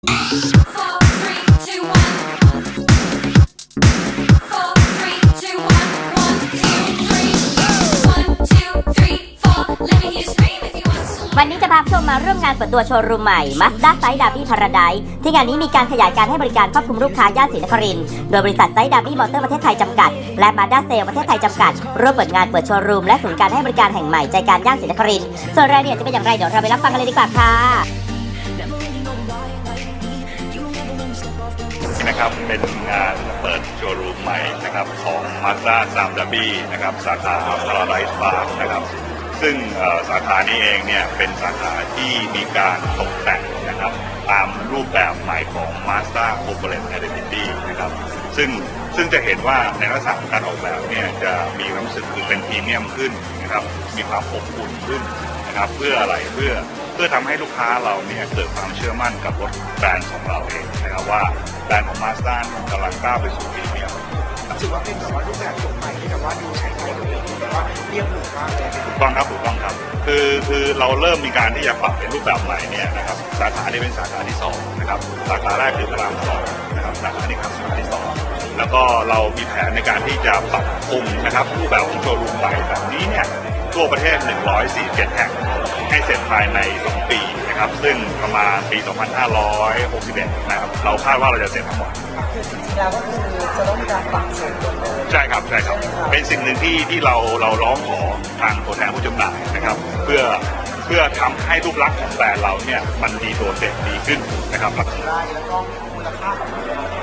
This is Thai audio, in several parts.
วันนี้จะพาผู้ชมมาร่วมงานเปิดตัวโชว์รูมใหม่ Mazda Site Darby Paradise ที่งานนี้มีการขยายการให้บริการครอบคลุมลูกค้าย่านศรีนครินทร์โดยบริษัท Site Darby Motor ประเทศไทยจำกัดและ Mazda Sales ประเทศไทยจำกัดร่วมเปิดงานเปิดโชว์รูมและศูนย์การให้บริการแห่งใหม่ใจกลางย่านศรีนครินทร์ส่วนรายละเอียดจะเป็นอย่างไรเดี๋ยวเราไปรับฟังกันเลยดีกว่าค่ะนะครับเป็นงานเปิดโชว์รูมใหม่นะครับของ Mazda Site Darby นะครับสาขา Paradise Park นะครับซึ่งสาขานี้เองเนี่ยเป็นสาขาที่มีการตกแต่งนะครับตามรูปแบบใหม่ของ Mazda Corporate Identity นะครับซึ่งจะเห็นว่าในลักษณะของการออกแบบเนี่ยจะมีความรู้สึกคือเป็นพรีเมียมขึ้นนะครับมีความอบอุ่นขึ้นนะครับเพื่ออะไรเพื่อทำให้ลูกค้าเราเนี่ยเกิดความเชื่อมั่นกับรถแบรนด์ของเราเองนะครับว่าแบรนด์ของ Mazda กำลังก้าวไปสู่พรีเมียมถือว่าเป็นแบบว่ารูปแบบใหม่ที่แบบว่าดูใช้ได้เลยแบบว่าเรียบหรูมากเลยถูกต้องครับคือเราเริ่มมีการที่จะปรับเป็นรูปแบบใหม่เนี่ยนะครับสาขานี้เป็นสาขาที่2นะครับสาขาแรกคือพระราม2นะครับสาขานี้ครับสาขาที่2แล้วก็เรามีแผนในการที่จะปรับปรุงนะครับรูปแบบของโชว์รูมใหม่แบบนี้เนี่ยทั่วประเทศ147แห่งให้เสร็จภายใน2ปีนะครับซึ่งประมาณปี2561นะครับเราคาดว่าเราจะเสร็จทั้งหมดคือจริงๆแล้วก็คือจะต้องมีการปรับโฉมใช่ครับเป็นสิ่งหนึ่งที่เราร้องขอทางตัวแทนผู้จำหน่ายนะครับเพื่อทำให้รูปลักษณ์ของแบรนด์เราเนี่ยมันดีโดดเด่นดีขึ้นนะครับรายแล้วก็มูลค่าของ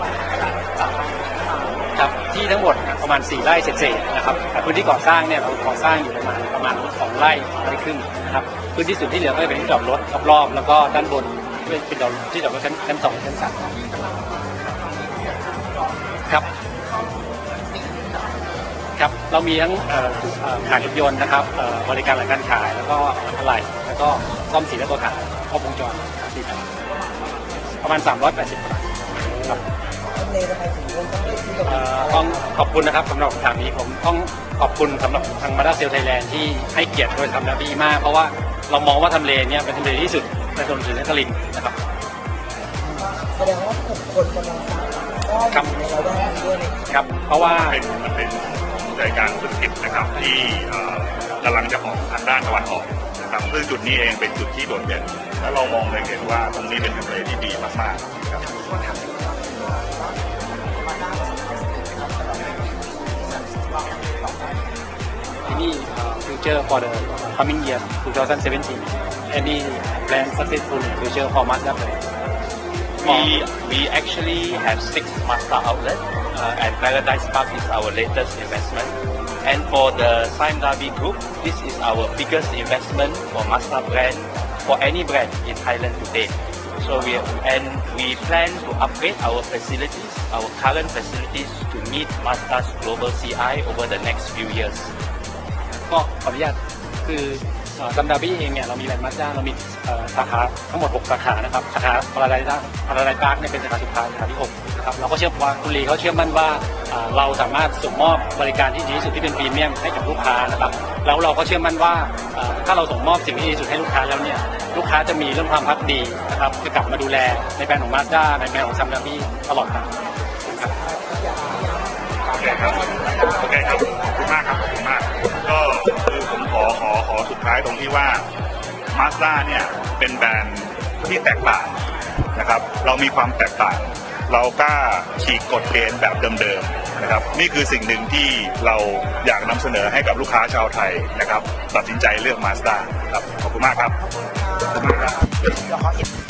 ครับที่ทั้งหมดประมาณ4 ไร่เศษๆนะครับพื้นที่ก่อสร้างเนี่ยเราก่อสร้างอยู่ประมาณ2 ไร่ครึ่งนะครับพื้นที่ส่วนที่เหลือก็จะเป็นที่จอดรถรอบๆแล้วก็ด้านบนเป็นที่จอดรถชั้น2ชั้น3ครับเรามีทั้งขายรถยนต์นะครับบริการหลังการขายแล้วก็อะไหล่แล้วก็ซ่อมสีและตัวถังครบวงจรประมาณ380 บาทครับต้องขอบคุณนะครับสำหรับคำถามนี้ผมต้องขอบคุณสำหรับทาง Mazda Sales Thailand ที่ให้เกียรติโดยทำDarbyมากเพราะว่าเรามองว่าทำเลเนี่ยเป็นทำเลที่สุดในถนนศรีนครินทร์นะครับแสดงว่ากลุ่มคนกำลังครับครับเพราะว่ามันเป็นใจกลางธุรกิจนะครับที่กำลังจะออกทางด้านตะวันออกนะครับซึ่งจุดนี้เองเป็นจุดที่โดดเด่นและเรามองเลยเห็นว่าตรงนี้เป็นทำเลที่ดีมากๆครับที่นี่ future for the coming year 2017 any plan successful future for Mazda We actually have 6 Mazda outlets and Paradise Park is our latest investment. And for the Site Darby Group, this is our biggest investment for Mazda brand for any brand in Thailand today. So we plan to upgrade our facilities, our current facilities to meet Mazda's global CI over the next few years. ก็ขออนุญาตคือSite Darbyเองเนี่ยเรามีแบรนด์ Mazda เรามีสาขาทั้งหมด6 สาขานะครับสาขาParadise Parkเนี่ยเป็นสาขาสุดท้ายสาขาที่6นะครับเราก็เชื่อว่าคุณลีเขาเชื่อมั่นว่าเราสามารถส่งมอบบริการที่ดีที่สุดที่เป็นพรีเมียมให้กับลูกค้านะครับแล้วเราก็เชื่อมั่นว่าถ้าเราส่งมอบสิ่งที่ดีที่สุดให้ลูกค้าแล้วเนี่ยลูกค้าจะมีเรื่องความพักดีนะครับจะกลับมาดูแลในแบรนด์ของ Mazda ในแบรนด์ของSite Darbyตลอดไปครับโอเคครับขอบคุณมากครับขอบคุณมากก็คือผมขอสุดท้ายตรงที่ว่า Mazda เนี่ยเป็นแบรนด์ที่แตกต่างนะครับเรามีความแตกต่างเรากล้าฉีกกฎเกณฑ์แบบเดิมๆนะครับนี่คือสิ่งหนึ่งที่เราอยากนำเสนอให้กับลูกค้าชาวไทยนะครับตัดสินใจเลือก Mazda ครับขอบคุณมากครับ